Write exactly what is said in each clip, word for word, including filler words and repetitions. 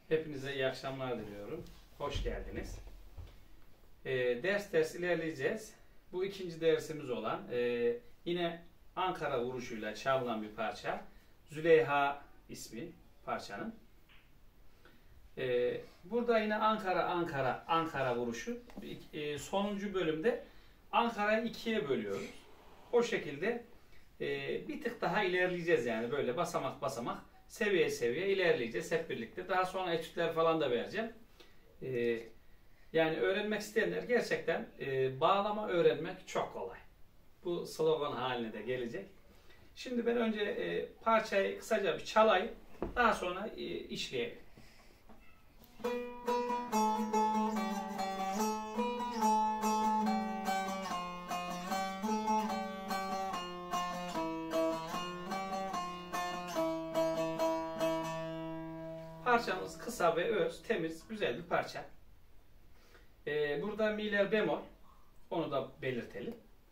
Hepinize iyi akşamlar diliyorum. Hoş geldiniz. Ee, ders ders ilerleyeceğiz. Bu ikinci dersimiz olan e, yine Ankara vuruşuyla çalınan bir parça. Züleyha ismi parçanın. Ee, burada yine Ankara Ankara Ankara vuruşu. E, sonuncu bölümde Ankara'yı ikiye bölüyoruz. O şekilde e, bir tık daha ilerleyeceğiz yani böyle basamak basamak. Seviye seviye ilerleyeceğiz hep birlikte. Daha sonra etütler falan da vereceğim. Ee, yani öğrenmek isteyenler gerçekten e, bağlama öğrenmek çok kolay. Bu slogan haline de gelecek. Şimdi ben önce e, parçayı kısaca bir çalayım. Daha sonra e, işleyelim. Parçamız kısa ve öz, temiz, güzel bir parça. Ee, burada mi'ler bemol, onu da belirtelim.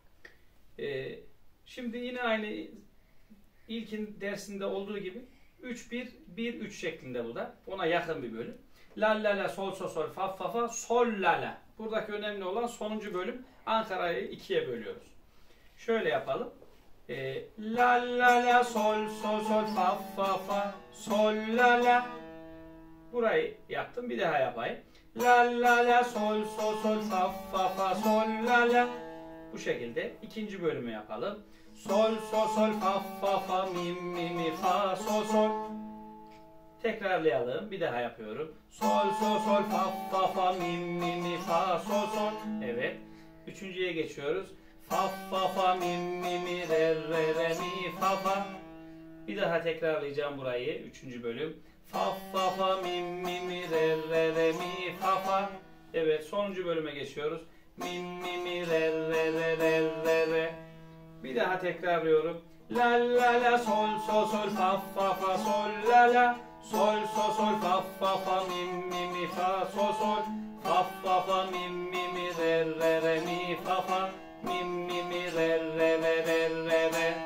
Ee, şimdi yine aynı ilkin dersinde olduğu gibi üç bir bir üç şeklinde bu da. Ona yakın bir bölüm. La la la sol sol sol fa fa fa sol la la. Buradaki önemli olan sonuncu bölüm. Ankara'yı ikiye bölüyoruz. Şöyle yapalım. Ee, la la la sol sol sol fa fa fa sol la la. Burayı yaptım. Bir daha yapayım. La la la sol sol sol fa fa fa sol la la. Bu şekilde ikinci bölümü yapalım. Sol sol sol fa fa fa mi mi mi fa sol sol. Tekrarlayalım. Bir daha yapıyorum. Sol sol sol fa fa fa mi mi mi fa sol sol. Evet. Üçüncüye geçiyoruz. Fa fa fa mi mi mi re re re mi fa fa. Bir daha tekrarlayacağım burayı. Üçüncü bölüm. Fa fa fa mi mi mi re re re mi fa fa. Evet, sonuncu bölüme geçiyoruz. Mi mi mi re re re re re re. Bir daha tekrarlıyorum. La la la sol sol sol fa fa fa sol la la. Sol sol sol fa fa fa mi mi mi fa sol sol. Fa fa fa mi mi mi re re re mi fa fa. Mi mi mi re re re re re re.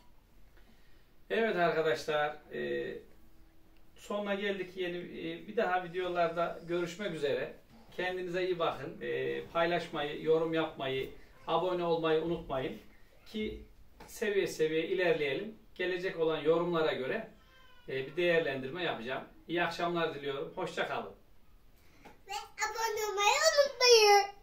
Evet arkadaşlar, e, sonuna geldik. Yeni e, bir daha videolarda görüşmek üzere. Kendinize iyi bakın. E, paylaşmayı, yorum yapmayı, abone olmayı unutmayın ki seviye seviye ilerleyelim. Gelecek olan yorumlara göre e, bir değerlendirme yapacağım. İyi akşamlar diliyorum. Hoşça kalın. Ve abone olmayı unutmayın.